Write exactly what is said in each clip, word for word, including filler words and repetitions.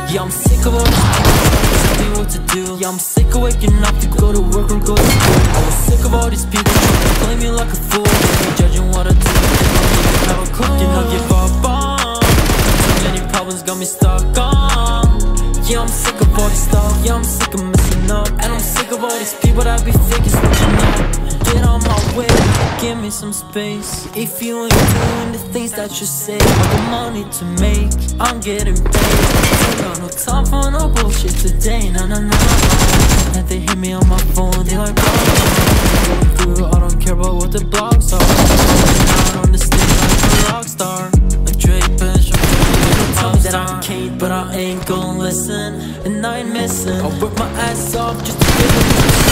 Yeah, I'm sick of all these people tell me what to do. Yeah, I'm sick of waking up to go to work or go to school. I was sick of all these people trying to play me like a fool. They judging what I do, they don't even have a clue. You know, give up on. Too many problems got me stuck on. Yeah, I'm sick of all this stuff. Yeah, I'm sick of messing up. And I'm sick of all these people that be faking switching up. Get on my way, give me some space. If you ain't doing the things that you say, I got money to make, I'm getting paid. I got no time for no bullshit today, nah nah nah nah. And they hit me on my phone, they like, oh, through, I don't care about what the blogs are. Out on the stage like a rock star, like Drake, bitch, I'm tell me that I can't, but I ain't gon' listen. And I ain't missing, I'll work my ass off just to give them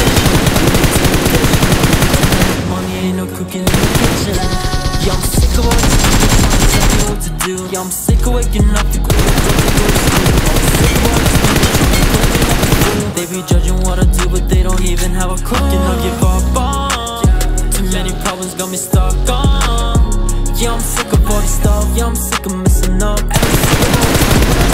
money, ain't no cooking in the kitchen. Yeah, I'm sick of all these people trying to tell me what to do. Yeah, I'm sick of waking up to go to work or go to school. I'm sick of all these people trying to play me like a fool. They be judging what I do, but they don't even have a clue. You know, give up on. Too many problems got me stuck on. Yeah, I'm sick of all this stuff. Yeah, I'm sick of messing up. And I'm sick of all these people